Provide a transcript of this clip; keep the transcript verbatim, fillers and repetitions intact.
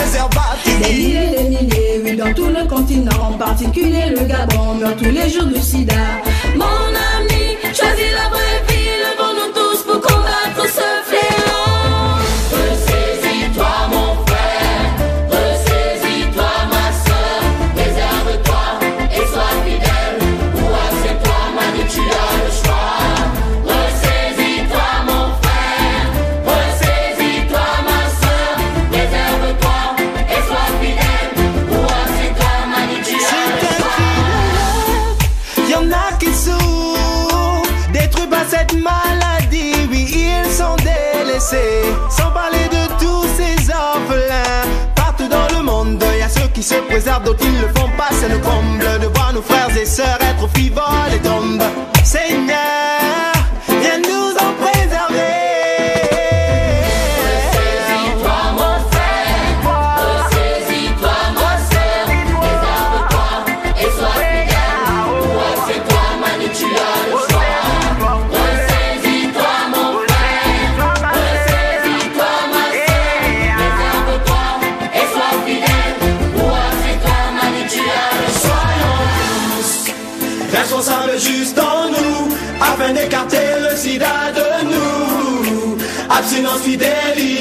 préservatifs. Des milliers, des milliers, oui, dans tout le continent, en particulier le Gabon, meurt tous les jours du sida. Mon ami, choisis la vraie vie, levons-nous tous pour combattre ce fléau. Ressaisis-toi mon frère, ressaisis-toi ma soeur, réserve-toi et sois fidèle, ou accepte-toi, Manu, tu as le choix. Ressaisis-toi mon frère, ressaisis-toi ma soeur, réserve-toi et sois fidèle, ou accepte-toi, Manu, tu as le choix. Y'en a qui souffrent, détruits par cette maladie, oui ils sont délaissés. Sans parler de tous ces orphelins, partout dans le monde, y a ceux qui se préservent, d'autres ils le font pas, c'est le comble de voir nos frères et sœurs être frivoles et tombent. Seigneur, viens nous en préserver. Ressaisis-toi mon frère, ressaisis-toi ma soeur, réserve-toi et sois fidèle, ou accepte-toi, Manu, tu as le choix. Ressaisis-toi mon frère, ressaisis-toi ma soeur, réserve-toi et sois fidèle, ou accepte-toi, Manu, tu as le choix. Responsables juste en nous, afin d'écarter le sida de nous. Abstinence, fidélité.